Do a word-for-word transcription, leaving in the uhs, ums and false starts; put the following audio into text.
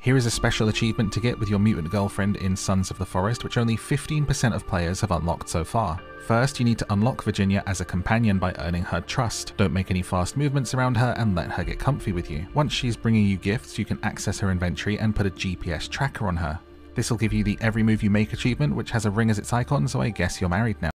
Here is a special achievement to get with your mutant girlfriend in Sons of the Forest, which only fifteen percent of players have unlocked so far. First, you need to unlock Virginia as a companion by earning her trust. Don't make any fast movements around her and let her get comfy with you. Once she's bringing you gifts, you can access her inventory and put a G P S tracker on her. This will give you the Every Move You Make achievement, which has a ring as its icon, so I guess you're married now.